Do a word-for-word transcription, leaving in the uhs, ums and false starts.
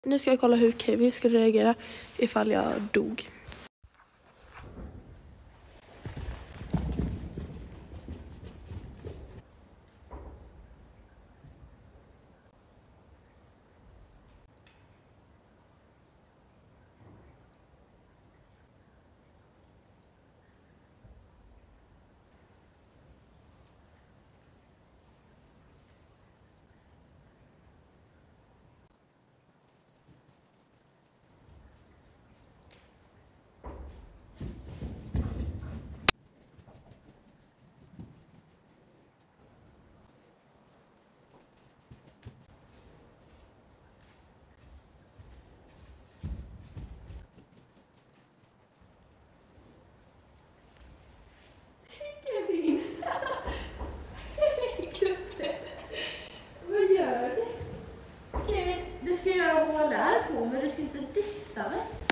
Nu ska jag kolla hur Kevin skulle reagera ifall jag dog. Kevin! Hej gubben! Vad gör du? Kevin, du ska göra hål här på men du ska inte dissa mig.